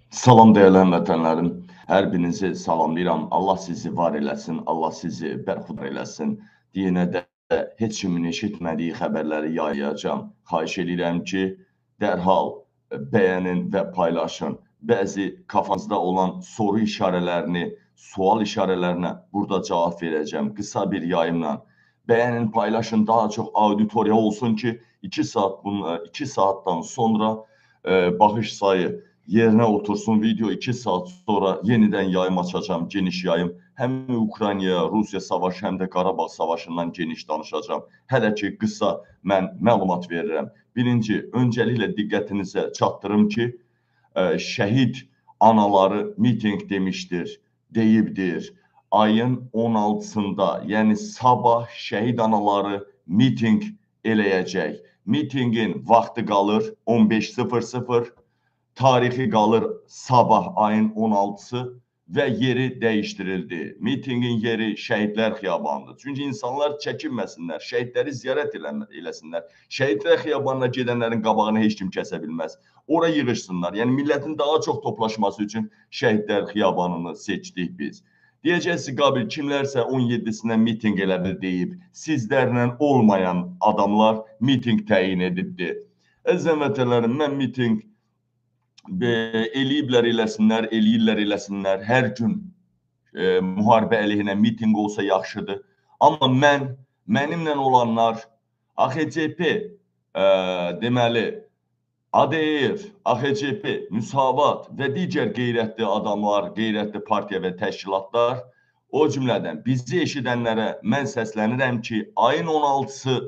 Salam dəyərli həmvətənlərim, hər birinizi salamlayıram. Allah sizi var eləsin, Allah sizi bərxudar eləsin. Yenə də heç kimin eşitmədiyi xəbərləri yayacağam. Xahiş edirəm ki, dərhal bəyənin və paylaşın. Bəzi kafanızda olan soru işarələrini, sual işarələrinə burada cavab verəcəm qısa bir yayımla. Bəyənin, paylaşın, daha çox auditoriya olsun ki, 2 saatdan sonra baxış sayı yerinə otursun. Video 2 saat sonra yenidən yayım açacağım, geniş yayım. Həm Ukraynaya, Rusiya savaşı, həm də Qarabağ savaşından geniş danışacağım. Hələ ki, qısa mən məlumat verirəm. Birinci, öncəliklə diqqətinizə çatdırım ki, şəhid anaları miting demişdir, deyibdir. Ayın 16-sında, yəni sabah şəhid anaları miting eləyəcək. Mitingin vaxtı qalır 15:00. Tarixi qalır sabah ayın 16-sı və yeri dəyişdirildi. Mitingin yeri Şəhidlər Xiyabanıdır. Çünki insanlar çəkinməsinlər, şəhidləri ziyarət eləsinlər. Şəhidlər Xiyabanına gedənlərin qabağını heç kim kəsə bilməz. Ora yığışsınlar. Yəni millətin daha çox toplaşması üçün Şəhidlər Xiyabanını seçdik biz. Deyəcəksiniz, Qabil, kimlərsə 17-sinə miting elədi deyib, sizlərlə olmayan adamlar miting təyin edibdi. Əziz həmvətənlərim, mən miting eləyiblər eləsinlər, eləyirlər eləsinlər. Hər gün müharibə əleyhinə miting olsa yaxşıdır. Amma mənimlə olanlar, AXCP, deməli, ADR, AXCP, Müsavat və digər qeyrətli adamlar, qeyrətli partiya və təşkilatlar, o cümlədən bizi eşidənlərə mən səslənirəm ki, ayın 16-sı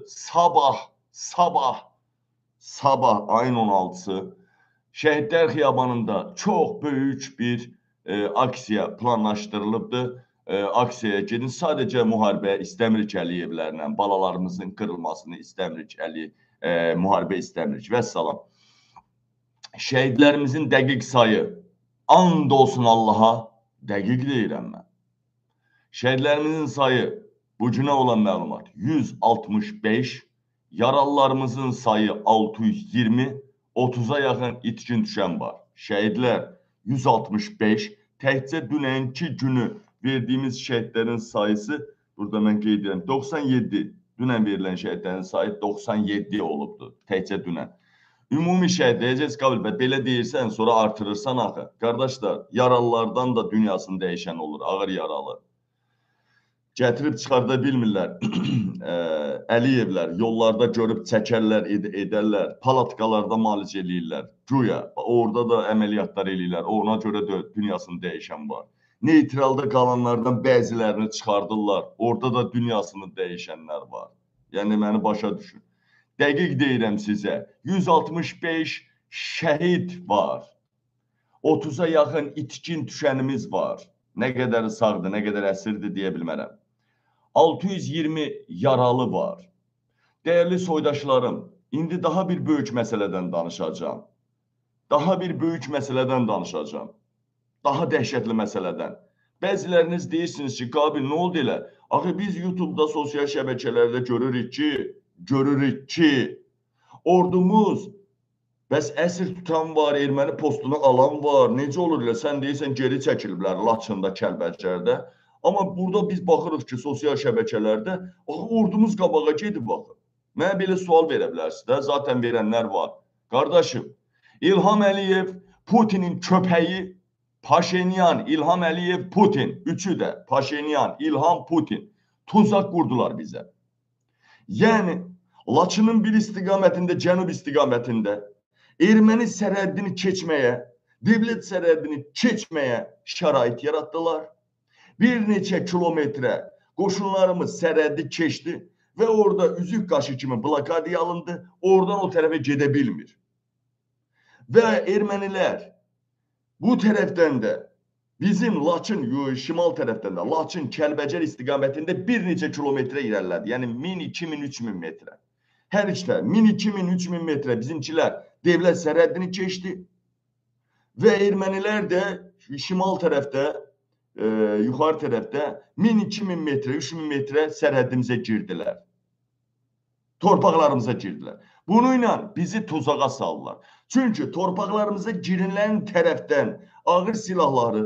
sabah ayın 16-sı Şəhidlər Xiyabanında çox böyük bir aksiya planlaşdırılıbdır. Aksiyaya gedin. Sadəcə müharibə istəmirik Əliyevlərlə, balalarımızın qırılmasını istəmirik, müharibə istəmirik. Vəssalam. Şəhidlərimizin dəqiq sayı, and olsun Allaha, dəqiq deyirəm mən. Şəhidlərimizin sayı, bu günə olan məlumat 165, yaralılarımızın sayı 620, 30-a yaxın itkin düşən var. Şəhidlər 165, təkcə dünənki günü verdiyimiz şəhidlərin sayısı, burada mən qeyd edirəm, 97, dünən verilən şəhidlərin sayı 97 olubdur, təkcə dünən. Ümumi şəhid deyəcəksiniz, Qabil, belə deyirsən, sonra artırırsan axı. Qardaşlar, yaralılardan da dünyasını dəyişən olur, ağır yaralı. Gətirib çıxarda bilmirlər, Əliyevlər, yollarda görüb çəkərlər, edərlər, palatkalarda müalicə eləyirlər, güya, orada da əməliyyatlar eləyirlər, ona görə də dünyasını dəyişən var. Neytralda qalanlardan bəzilərini çıxardırlar, orada da dünyasını dəyişənlər var. Yəni, məni başa düşün. Dəqiq deyirəm sizə, 165 şəhid var, 30-a yaxın itkin düşənimiz var. Nə qədər sağdır, nə qədər əsirdir deyə bilmərəm. 620 yaralı var. Dəyərli soydaşlarım, indi daha bir böyük məsələdən danışacağım. Daha dəhşətli məsələdən. Bəziləriniz deyirsiniz ki, Qabil, nə oldu elə? Axı, biz YouTube'da, sosial şəbəkələrdə görürük ki, ordumuz, bəs əsir tutan var, erməni postunu alan var, necə olur elə? Sən deyirsən, geri çəkiliblər Laçında, Kəlbəcərdə. Amma burada biz baxırıq ki, sosial şəbəkələrdə, ordumuz qabağa gedib baxır. Mənə belə sual verə bilərsiniz də, zaten verənlər var. Qardaşım, İlham Əliyev, Putinin köpəyi, Paşinyan, İlham Əliyev, Putin, üçü də, Paşinyan, İlham, Putin, tuzaq qurdular bizə. Yəni, Laçının bir istiqamətində, cənub istiqamətində, erməni sərhəddini keçməyə, dövlət sərhəddini keçməyə şərait yaratdılar. Bir neçə kilometrə qoşunlarımız sərhəddi keçdi və orada üzük qaşı kimi blokadiya alındı, oradan o tərəfə gedə bilmir. Və ermənilər bu tərəfdən də bizim Laçın, şimal tərəfdən də Laçın, Kəlbəcər istiqamətində bir neçə kilometrə irəlilədi. Yəni 1000, 2000, 3000 metrə. Hər ikdə 1000, 2000, 3000 metrə bizimkilər dövlət sərhəddini keçdi və ermənilər də şimal tərəfdə, yuxarı tərəfdə 1000, 2000 metrə, 3000 metrə sərhəddimizə girdilər. Torpaqlarımıza girdilər. Bununla bizi tuzağa saldılar. Çünkü torpaqlarımıza girinlərin tərəfdən ağır silahları,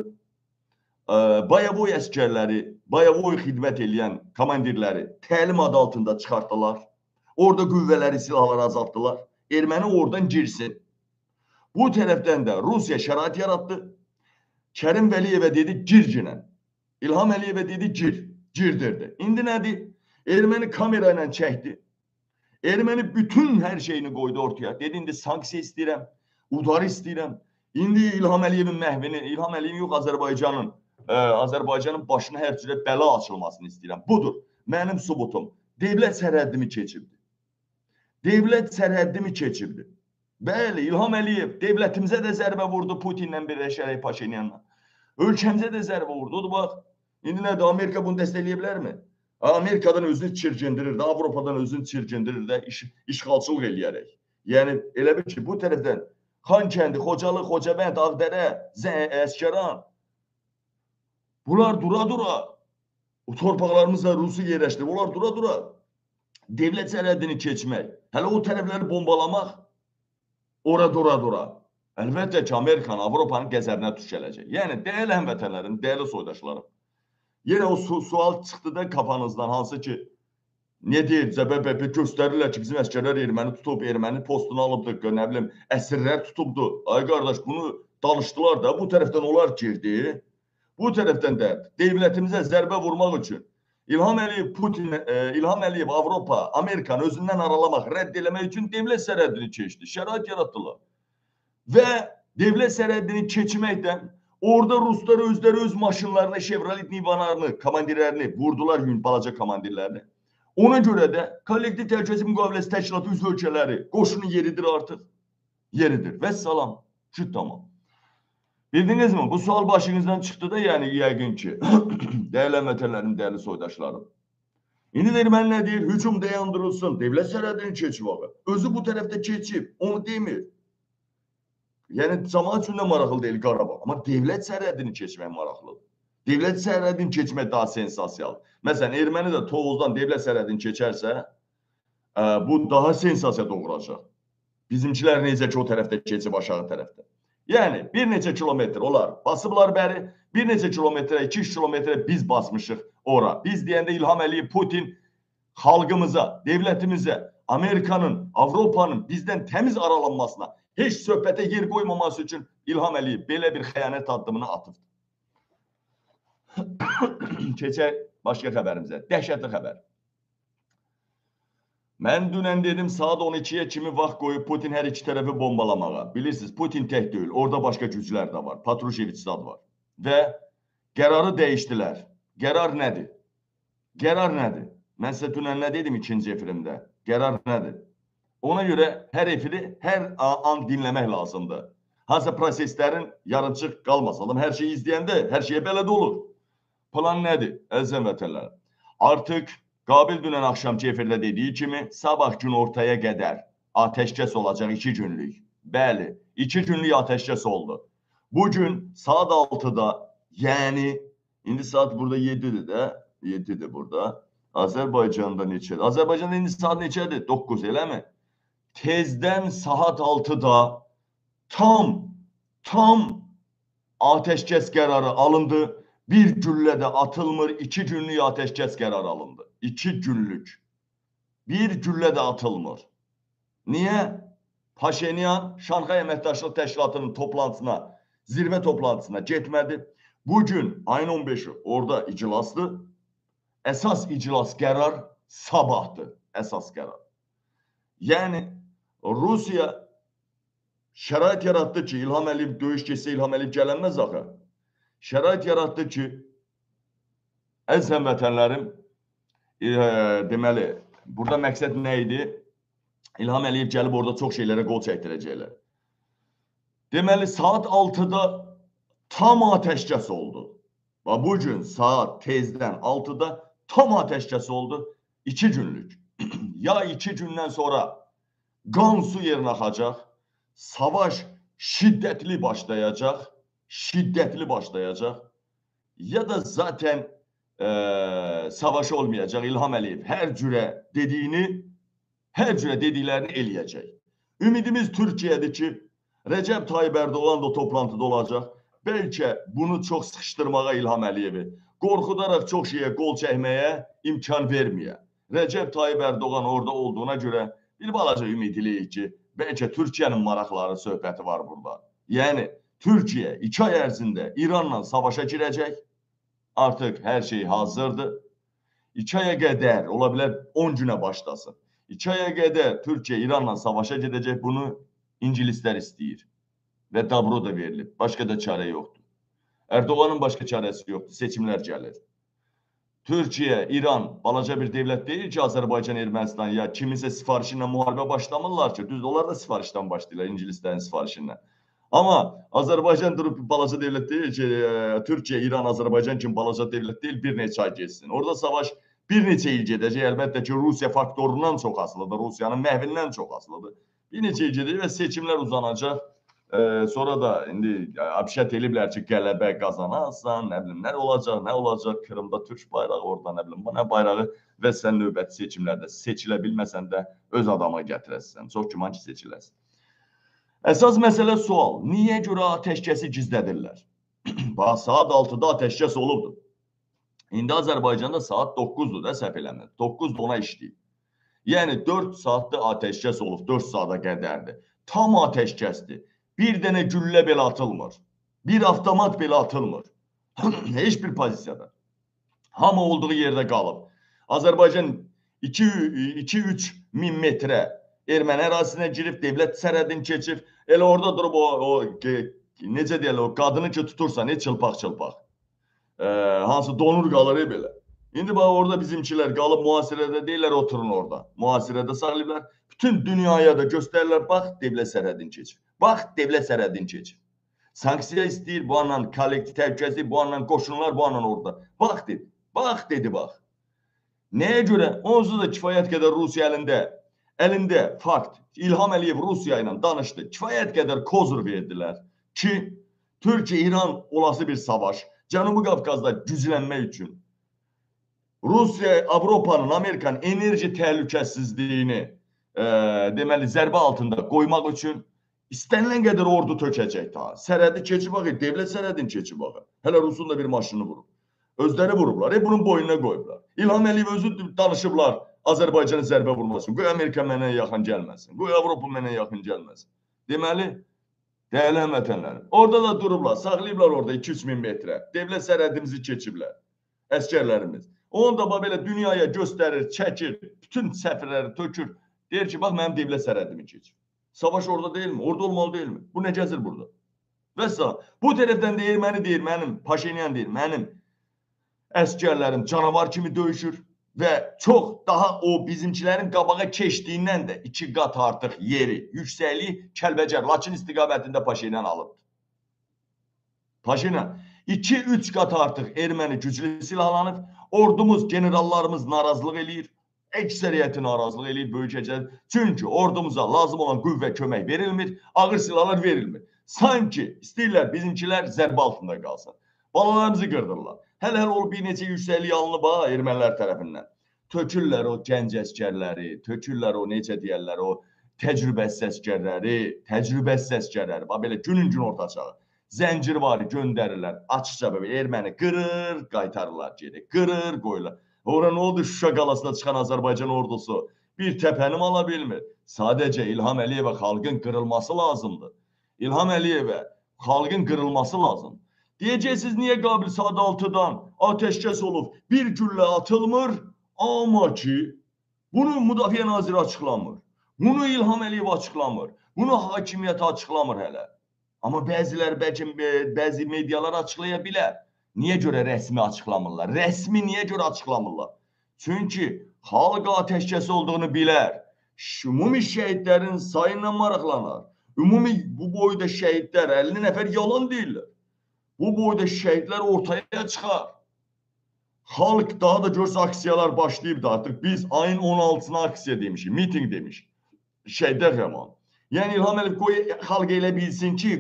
Bayavoy əsgərləri, Bayavoy xidmət edən komandirləri təlim adı altında çıxartdılar. Orada qüvvələri, silahları azaltdılar. Erməni oradan girsin. Bu tərəfdən də Rusiya şərait yarattı. Kerim Vəliyevə dedi gir ginən. İlham Əliyevə dedi gir. Girdirdi. İndi nədir? Erməni kamera ilə çəkdi. Erməni bütün hər şeyini qoydu ortaya. Dedi indi sanksiya istəyirəm, udar istəyirəm. İndi İlham Əliyevin məhvini, İlham Əliyev yox Azərbaycanın başına hər cürə bəla açılmasını istəyirəm. Budur. Mənim subutum. Devlət sərhəddimi keçibdi. Devlət sərhəddimi keçibdi. Bəli, İlham Əliyev devlətimizə də zərbə vurdu Putinlə birləşərək Paşinyanla. Ölkəmizə də zərbə vurdu. Bax, indi nədir? Amerika bunu dəstəkləyə bilərmi? Amerikadan özünü çirkindirir, Avropadan özünü çirkindirir də işğalçılıq eləyərək. Yəni elə bir ki, bu tərəfdən Xankəndi, Xocalı, Xocavənd, Ağdərə, Əsgəran bunlar dura-dura o torpaqlarımızla Rusu yerləşdirib, onlar dura-dura devlət sərhədini keçmək, hələ o tərəfləri bombalamaq, ora dura-dura. Əlbəttə ki, Amerikanın, Avropanın qəzəbinə tuş gələcək. Yəni, dəyərli həmvətənlərim, dəyərli soydaşlarım, yenə o sual çıxdı da kafanızdan, hansı ki, ne deyir, zəbəbəbi göstərirlər ki, bizim əskərlər erməni tutub, erməni postunu alıbdır, nə bilim, əsirlər tutubdur. Ay qardaş, bunu danışdılar da, bu tərəfdən onlar girdi. Bu tərəfdən də devlətimizə zərbə vurmaq üçün İlham Əliyev, Putin, İlham Əliyev, Avropa, Amerikanı özündən aralamaq, rədd eləmək üçün devlət sərhədini keçdi, şərait yaratdılar. Və devlət sərhədini keçməkdən orada Ruslar özləri öz maşınlarını, Chevrolet Nivanlarını, komandirlərini vurdular, balaca komandirlərini. Ona görə də kollektiv təhlükəsizlik müqaviləsi təşkilatı üzv ölkələri qoşunu yeridir artıq. Yeridir. Vəssalam. Şüt tamam. Bildiniz mi? Bu sual başınızdan çıxdı da, yəni yəqin ki, dəyərli həmvətənlərim, dəyərli soydaşlarım. İndi də erməni nə deyir? Hücum dayandırılsın, devlət sərhədini keçib ağa. Özü bu tərəfdə keçib, onu demir. Yəni, cəmaət üçün də maraqlı deyil Qarabağ. Amma devlət sərhədini keçmək maraqlıdır. Devlət sərhədini keçmək daha sensasiyalı. Məsələn, erməni də Tovuzdan devlət sərhədini keçərsə, bu daha sensasiya doğuracaq. Bizimkilər necə ki, o tərəfdə keçib aşağı tərəfdə. Yəni, bir neçə kilometr olar basıblar bəri, bir neçə kilometrə, 2-3 kilometrə biz basmışıq ora. Biz deyəndə İlham Əliyev, Putin xalqımıza, devlətimizə, Amerikanın, Avropanın bizdən təmiz aralanmasına, heç söhbətə yer qoymaması üçün İlham Əliyev belə bir xəyanət addımını atıbdır. Keçək başqa xəbərimizə. Dəhşətli xəbər. Mən dünən dedim, saat 12-yə kimi vaxt qoyub Putin hər iki tərəfi bombalamağa. Bilirsiniz, Putin tək deyil, orada başqa güclər də var. Patrusheviç zad var. Və qərarı dəyişdilər. Qərar nədir? Qərar nədir? Mən sizə dünən nə dedim ikinci efirimdə? Qərar nədir? Ona görə hər efiri hər an dinləmək lazımdır. Hansısa proseslərin yarımçıq qalmasalım. Hər şeyi izləyəndə hər şeyə belə də olur. Plan nədir? Əziz həmvətənlər. Artıq Qabil dünən axşamki efirdə dediyi kimi, sabah gün ortaya qədər ateşkəs olacaq 2 günlük. Bəli, 2 günlük ateşkəs oldu. Bugün saat 6-da, yəni, indi saat burada 7-dir də, 7-dir burada. Azərbaycanda neçədir? Azərbaycanda indi saat neçədir? 9, eləmi? Tezdən saat 6-da tam ateşkəs qərarı alındı. Bir güllə də atılmır, 2 günlük ateşkəs qərarı alındı. 2 günlük. Bir güllə də atılmır. Niyə? Paşinyan Şanxay Əməkdaşlıq Təşkilatının toplantısına, zirvə toplantısına getmədi. Bugün ayın 15-i orada iclasdır. Əsas iclas qərar sabahdır. Əsas qərar. Yəni, Rusiya şərait yarattı ki, İlham Əliyev döyüş keçsə İlham Əliyev gələnməz axı. Şərait yaratdı ki, əziz həmvətənlərim, deməli, burada məqsəd nə idi? İlham Əliyev gəlib orada çox şeylərə qol çəkdirəcəklər. Deməli, saat 6-da tam ateşkəs oldu. Və bugün saat tezdən 6-da tam ateşkəs oldu. 2 günlük. Ya 2 gündən sonra qan su yerinə axacaq, savaş şiddətli başlayacaq, ya da zaten savaş olmayacaq. İlham Əliyev hər cürə dediyini Hər cürə dediklərini eləyəcək. Ümidimiz Türkiyədir ki, Recep Tayyip Erdoğan da o toplantıda olacaq. Bəlkə bunu çox sıxışdırmağa İlham Əliyevi, qorxudaraq çox şeyə qol çəkməyə imkan verməyə. Recep Tayyip Erdoğan orada olduğuna görə bir balaca ümid eləyik ki, bəlkə Türkiyənin maraqları söhbəti var burada. Yəni, Türkiyə 2 ay ərzində İranla savaşa girəcək. Artıq hər şey hazırdır. 2 aya qədər, ola bilər 10 günə başlasın. 2 aya qədər Türkiyə İranla savaşa gedəcək. Bunu İngilislər istəyir. Və dabro da verilib. Başqa da çarə yoxdur. Erdoğanın başqa çarəsi yoxdur. Seçimlər gəlir. Türkiyə, İran balaca bir devlət deyil ki, Azərbaycan, Ermənistan ya kiminsə sifarişi ilə müharibə başlamırlar ki. Düz, onlar da sifarişdən başlayırlar, İngilislərin sifarişindən. Amma Azərbaycan durub balaca devlət deyil ki, Türkiyə, İran, Azərbaycan kimi balaca devlət deyil, bir neçə ay geçsin. Orada savaş bir neçə il gedəcək. Əlbəttə ki, Rusiya faktorundan çox asılıdır, Rusiyanın məhvindən çox asılıdır. Bir neçə il gedəcək və seçimlər uzanacaq. Sonra da indi abşət eliblər ki, qələbə qazanarsan, nə bilim, nə olacaq, Kırımda Türk bayrağı, orada nə bilim, nə bayrağı və sən növbəti seçimlərdə seçilə bilməsən də öz adama gətirəsən. Çox güman ki, seçiləsən. Əsas məsələ sual, niyə görə atəşkəsi gizlədirlər? Bax, saat 6-da atəşkəs olubdur. İndi Azərbaycanda saat 9-dur da, səhv eləmir. 9-da ona işləyib. Yəni, 4 saatda atəşkəs olub, 4 saata qədərdir. Tam atəşkəsdir. Bir dənə güllə belə atılmır. Bir avtomat belə atılmır. Heç bir pozisiyada. Hamı olduğu yerdə qalıb. Azərbaycan 2-3 min metrə erməni ərazisinə girib, devlət sərhədini keçib. Elə orada durub necə deyirlər, o qadını ki tutursan, çılpaq-çılpaq. Hansı donur qalır belə. İndi bax, orada bizimkilər qalıb mühasirədə deyirlər, oturun orada. Mühasirədə saxlayırlar. Bütün dünyaya da göstərirlər, bax, devlət sərhədini keçib. Bax, devlət sərhədini keçib. Sanksiya istəyir, bu anla kollektiv təhlükəsizlik, bu anla qoşunlar, bu anla orada. Bax dedi, bax dedi, bax. Nəyə görə? Onsuz da kifayət qədər Rusiya əlində fakt. İlham Əliyev Rusiya ilə danışdı. Kifayət qədər kozur verdilər ki, Türkiyə-İran olası bir savaş, Cənubi Qafqazda güclənmək üçün Rusiya, Avropanın, Amerikanın enerji təhlükəsizliyini deməli zərbə altında qoymaq üçün istənilən qədər ordu tökəcək daha. Sərhədi keçib baxır, devlət sərhədini keçib baxır. Hələ Rusun da bir maşını vurub. Özləri vurublar, bunun boynuna qoyublar. İlham Əliyev özü danışıblar Azərbaycanı zərbə vurmasın. Qoy Amerika mənə yaxın gəlməsin. Qoy Avropa mənə yaxın gəlməsin. Deməli, dəyərli həmvətənlərim, orada da durublar, saxlayıblar orada 2-3 min metrə. Devlət sərhədimizi keçiblər, əskərlərimiz. Onu da belə dünyaya göstərir, çəkir, bütün səfirləri tökür. Deyir ki, bax, mənim devlət sərhədimi keçir. Savaş orada deyilmi? Orada olmalı deyilmi? Bu nə gəzir burada? Və salam. Bu tərəfdən də erməni deyir, mənim, Paşinyan deyir, mənim əskərlərim canavar kimi döyüşür və çox daha o bizimkilərin qabağa keçdiyindən də 2 qat artıq yeri, yüksəkliyi Kəlbəcər, Laçın istiqamətində Paşinyan alıbdır. Paşinyan 2-3 qat artıq erməni güclü silahlanıb, ordumuz, generallarımız narazılıq eləyir. Əksəriyyəti narazılıq eləyir, böyük həcət. Çünki ordumuza lazım olan qüvvə kömək verilmir, ağır silahlar verilmir. Sanki istəyirlər bizimkilər zərbə altında qalsın. Balalarımızı qırdırırlar. Hələ olub bir neçə yüksəklik alınıb ermənilər tərəfindən. Tökürlər o gənc əskərləri, tökürlər o necə deyərlər, o təcrübəsiz əskərləri. Bax belə günün ortaçağı. Zəncir var, göndərirlər. Açıqca belə erməni qırır, qaytarırlar geri. Qırır, qoyurlar. Ora nə oldu? Şuşa qalasına çıxan Azərbaycan ordusu bir təpəni ala bilmir. Sadəcə İlham Əliyevə xalqın qırılması lazımdır. İlham Əliyevə xalqın qırılması lazım. Deyəcəksiniz, niyə qabil saat 6-dan atəşkəs olub, bir güllə atılmır, amma ki, bunu Müdafiə Naziri açıqlamır. Bunu İlham Əliyev açıqlamır. Bunu hakimiyyət açıqlamır hələ. Amma bəziləri, bəlkə bəzi medialar açıqlaya bilər. Niyə görə rəsmi açıqlamırlar? Rəsmi niyə görə açıqlamırlar? Çünki xalq atəşkəsi olduğunu bilər. Ümumi şəhidlərin sayına maraqlanar. Ümumi bu boyda şəhidlər, 50 nəfər yalan deyirlər. Bu boyda şəhidlər ortaya çıxar. Xalq daha da görsə aksiyalar başlayıb da artıq biz ayın 16-sına aksiya demişik, miting demişik. Şəhidlər rəvan. Yəni İlham Əliyev qoy xalq elə bilsin ki,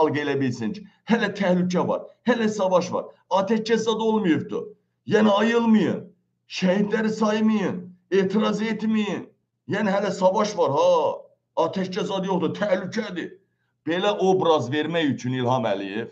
hələ təhlükə var, hələ savaş var. Atəşkəs zad olmayıbdır. Yəni ayılmayın, şəhidləri saymayın, etiraz etməyin. Yəni hələ savaş var ha. Ateşkəs adı yoxdur, təhlükədir. Belə obraz vermək üçün İlham Əliyev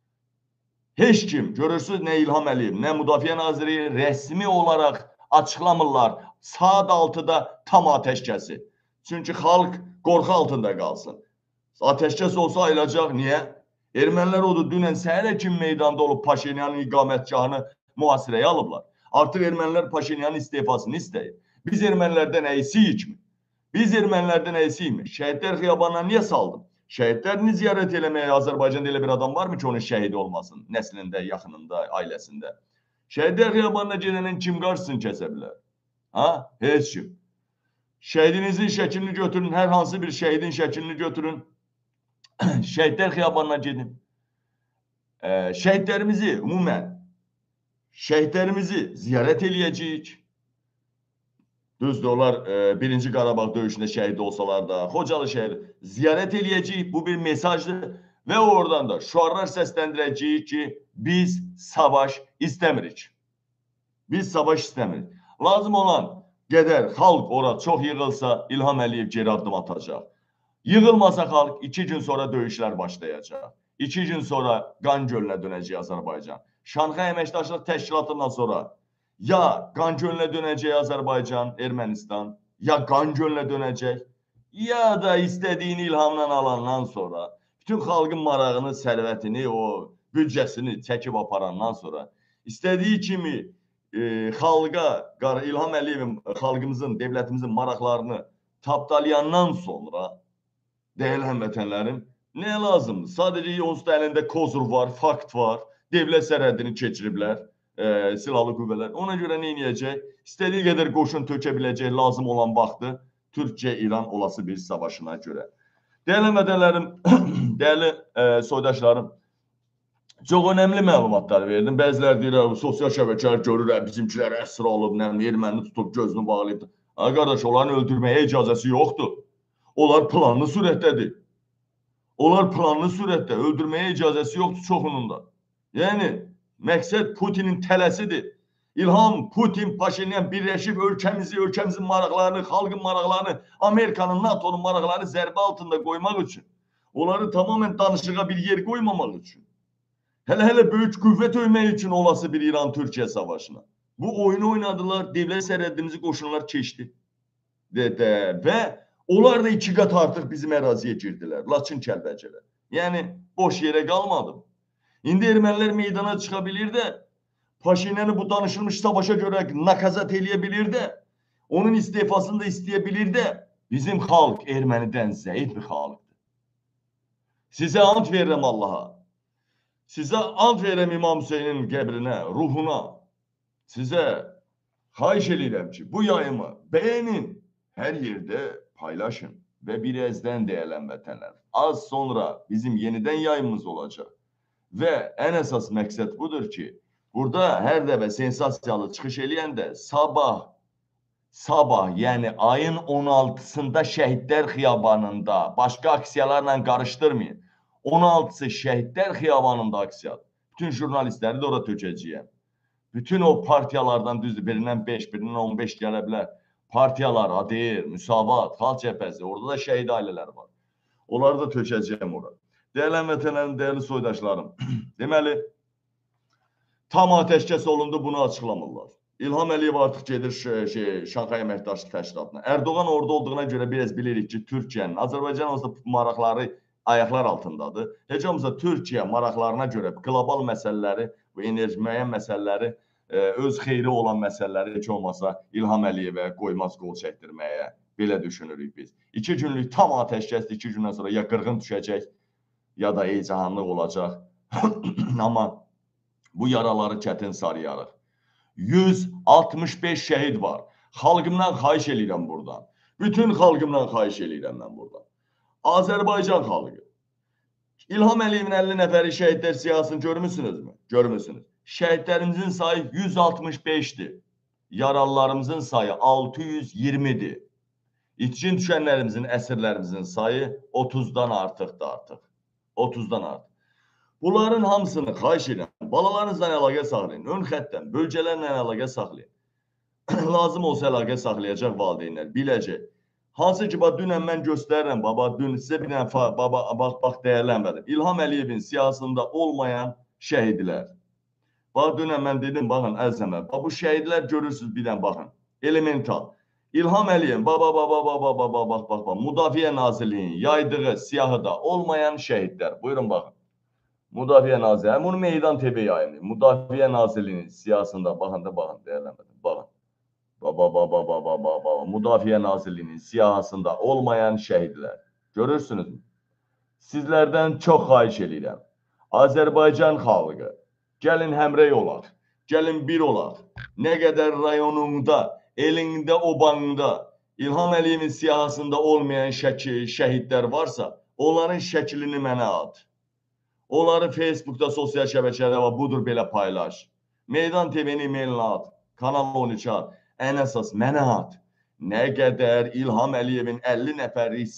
heç kim, görürsünüz nə İlham Əliyev, nə Müdafiə Naziri rəsmi olaraq açıqlamırlar saat 6-da tam ateşkəsi. Çünki xalq qorxu altında qalsın. Ateşkəs olsa ayılacaq. Niyə? Ermənilər odur, dünən səhərə kimi meydanda olub Paşinyanın iqamətgahını mühasirəyə alıblar. Artıq ermənilər Paşinyanın istefasını istəyir. Biz ermənilərdən əysiyikmi? Biz ermənilərdən əysiyikmi? Şəhidlər xiyabanına niyə saldım? Şəhidlərini ziyarət eləməyə Azərbaycanda elə bir adam varmı ki, onun şəhidi olmasın? Nəslində, yaxınında, ailəsində. Şəhidlər xiyabanına gedənin kim qarşısını kəsə bilər? Ha? Heç kim. Şəhidinizin şəklini götürün, hər hansı bir şəhidin şəklini götürün. Şəhidlər xiyabanına gedin. Şəhidlərimizi ümumən, şəhidlərimizi ziyarət eləyəcəyik. Düzdür, onlar 1-ci Qarabağ döyüşündə şəhid olsalar da, Xocalı şəhidi ziyarət eləyəcəyik. Bu bir mesajdır və oradan da şüarlar səsləndirəcəyik ki, biz savaş istəmirik. Biz savaş istəmirik. Lazım olan qədər xalq ora çox yığılsa, İlham Əliyev geri addım atacaq. Yığılmasa xalq 2 gün sonra döyüşlər başlayacaq. 2 gün sonra qan gölünə dönəcək Azərbaycan. Şanxay Əməkdaşlıq Təşkilatından sonra ya qan gölünə dönəcək Azərbaycan, Ermənistan, ya qan gölünə dönəcək, ya da istədiyini ilhamdan alandan sonra, bütün xalqın marağını, sərvətini, o büdcəsini çəkib aparandan sonra, istədiyi kimi xalqa, İlham Əliyevin, xalqımızın, dövlətimizin maraqlarını tapdalayandan sonra, dəyərli həmvətənlərim, nə lazımdır? Sadəcə onsuz da əlində kozur var, fakt var, dövlət sərhədini keçiriblər. Silahlı qüvvələr. Ona görə nə edəcək? İstədiyi qədər qoşun tökə biləcək lazım olan vaxtı Türkiyə-İran olası bir savaşına görə. Dəyərli vətənlərim, dəyərli soydaşlarım, çox önəmli məlumatlar verdim. Bəziləri deyir, sosial şəbəkələr görür, bizimkilər əsir alıb, erməni tutub, gözünü bağlayıb. Qardaş, onların öldürməyə icazəsi yoxdur. Onlar planlı surətdədir. Onlar planlı surətdə, öldürməyə icazəsi yoxdur çoxunun da. Yəni, məqsəd Putinin tələsidir. İlham, Putin, Paşinyan birləşib ölkəmizin maraqlarını, xalqın maraqlarını, Amerikanın, NATO'nun maraqlarını zərbə altında qoymaq üçün, onları tamamen danışığa bir yer qoymamaq üçün, hələ böyük qüvvət öymək üçün olası bir İran-Türkiyə savaşına. Bu oyunu oynadılar, dövlət sərhədimizi qoşunlar keçdi. Və onlar da 2 qat artıq bizim əraziyə girdilər, Laçın, Kəlbəcərə. Yəni, boş yerə qalmadım. İndi ermənilər meydana çıxa bilir də, Paşinyanı bu danışılmış savaşa görə nakazat eləyə bilir də, onun istifasını da istəyə bilir də, bizim xalq ermənidən zəif bir xalqdır. Sizə ant verirəm Allaha, sizə ant verirəm İmam Hüseynin qəbrinə, ruhuna, sizə xahiş edirəm ki, bu yayımı bəyənin, hər yerdə paylaşın və bir əzdən dəyərlən vətənlər. Az sonra bizim yenidən yayımımız olacaq. Və ən əsas məqsəd budur ki, burada hər dəfə sensasiyalı çıxış eləyəndə sabah, yəni ayın 16-sında Şəhidlər Xiyabanında, başqa aksiyalarla qarışdırmayın. 16-sı Şəhidlər Xiyabanında aksiyadır. Bütün jurnalistləri də ora tökəcəyəm. Bütün o partiyalardan düzdür, birindən 5, birindən 15 gələ bilər. Partiyalar, ADR, Müsavat, Xalq Cəbhəsi, orada da şəhid ailələr var. Onları da tökəcəyəm ora. Dəyərli vətənlərim, dəyərli soydaşlarım, deməli, tam ateşkəs olundu, bunu açıqlamırlar. İlham Əliyev artıq gedir Şanxay Əməkdaşlıq Təşkilatına. Erdoğan orada olduğuna görə biraz bilirik ki, Türkiyənin, Azərbaycan olsa maraqları ayaqlar altındadır. Heç olmasa Türkiyə maraqlarına görə qlobal məsələləri, bu enerji müəyyən məsələləri, öz xeyri olan məsələləri heç olmasa İlham Əliyevə qoymaz qol çəkdirməyə, belə düşünürük biz. 2 günlük tam ateşkəsdir, 2 gündən sonra ya qırğın düşəcək, ya da heyecanlıq olacaq. Amma bu yaraları çətin sarıyarıq. 165 şəhid var. Xalqımdan xahiş eləyirəm buradan. Bütün xalqımdan xahiş eləyirəm mən buradan. Azərbaycan xalqı. İlham Əliyevin 50 nəfəri şəhidlər siyasını görmüsünüzmü? Görmüsünüz. Şəhidlərimizin sayı 165-dir. Yaralılarımızın sayı 620-dir. İtkin düşənlərimizin, əsirlərimizin sayı 30-dan artıqdır artıq. 30-dan artıq. Bunların hamısını xahiş edirəm. Balalarınızla əlaqə saxlayın. Ön xəttdən, bölgələrlə əlaqə saxlayın. Lazım olsa əlaqə saxlayacaq valideynlər, biləcək. Hansı ki, dünən mən göstərirəm, baba, dün sizə bir dənə, baba, bax, dəyərlənmədim. İlham Əliyevin siyasında olmayan şəhidlər. Bax, dünən mən dedim, baxın, əzəmə, bu şəhidlər görürsünüz, bir dənə baxın, elemental. İlham Əliyev, bax, Müdafiə Nazirliyinin yaydığı siyahıda olmayan şəhidlər. Buyurun, baxın. Müdafiə Nazirliyi, bunu Meydan TV yayınlayır. Müdafiə Nazirliyinin siyasında, baxın da, baxın, dəyərlənmədim, baxın. Müdafiə Nazirliyinin siyahısında olmayan şəhidlər. Görürsünüzmü? Sizlərdən çox xahiş edirəm. Azərbaycan xalqı, gəlin həmrəy olaq, gəlin bir olaq. Nə qədər rayonunda, elində, obanda İlham Əliyevin siyahısında olmayan şəhidlər varsa, onların şəklini mənə at. Onları Facebookda, sosial şəbəkədə budur belə paylaş. Meydan TV-nin e-mailinə at, Kanal 13 at. Ən əsas mənə at. Nə qədər İlham Əliyevin 50 nəfərlik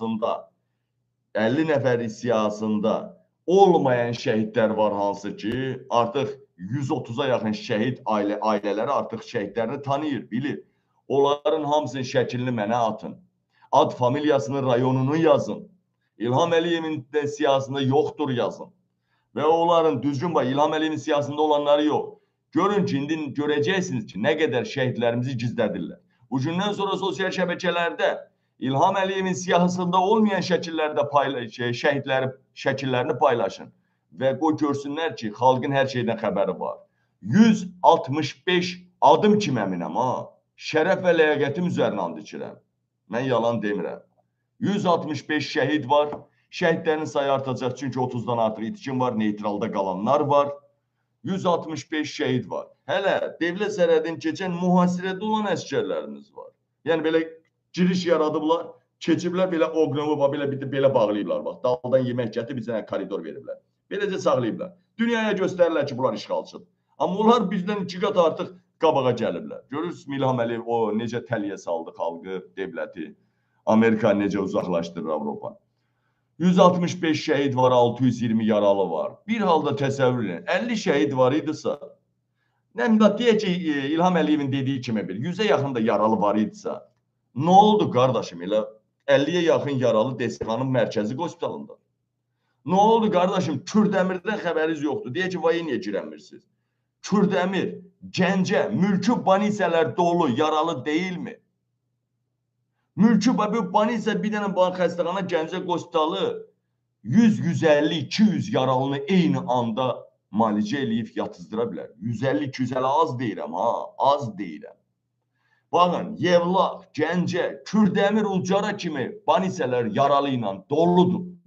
siyahısında olmayan şəhidlər var, hansı ki, artıq 130-a yaxın şəhid ailələri artıq şəhidlərini tanıyır, bilir. Onların hamısının şəklini mənə atın. Ad familiyasını, rayonunu yazın. İlham Əliyevin də siyasında yoxdur yazın. Və onların düzgün bax, İlham Əliyevin siyasında olanları yox. Görün ki, indi görəcəksiniz ki, nə qədər şəhidlərimizi gizlədirlər. Bugündən sonra sosial şəbəkələrdə İlham Əliyevin siyahısında olmayan şəkillərdə şəkillərini paylaşın. Və qoy görsünlər ki, xalqın hər şeydən xəbəri var. 165 adım kimi əminəm, ha. Şərəf və ləyaqətim üzərinə and içirəm. Mən yalan demirəm. 165 şəhid var. Şəhidlərin sayı artacaq, çünki 30-dan artıq itkin var, neytralda qalanlar var. 165 şəhid var. Hələ dövlət sərhədini keçən mühasirədə olan əsgərlərimiz var. Yəni belə giriş yaradıblar, keçiblər belə oqnovu, belə bağlayıblar. Bax, daldan yemək gətirib bir dənə koridor veriblər. Beləcə saxlayıblar. Dünyaya göstərirlər ki, bunlar işğalçıdır. Amma onlar bizdən 2 qat artıq qabağa gəliblər. Görürsünüz, İlham Əliyev o necə təliyə saldı xalqı, dövləti. Amerika necə uzaqlaşdırır Avropa. 165 şəhid var, 620 yaralı var. Bir halda təsəvvür edin, 50 şəhid var idisə, deyək ki, İlham Əliyevin dediyi kimi 100-ə yaxın da yaralı var idisə, nə oldu qardaşım, elə 50-yə yaxın yaralı Deskanın mərkəzi hospitalında? Nə oldu qardaşım, Kürdəmirdən xəbəriz yoxdur, deyək ki, vaya niyə girəmirsiniz? Kürdəmir, Gəncə, mülki banisələr dolu, yaralı deyilmi? Mülki banisə bir dənə xəstəxana Gəncə hospitalı 100, 150, 200 yaralını eyni anda müalicə eləyib yatızdıra bilər. 150, 200 hələ az deyirəm, ha, az deyirəm. Baxın, Yevlax, Gəncə, Kürdəmir, Ucara kimi banisələr yaralı ilə doludur.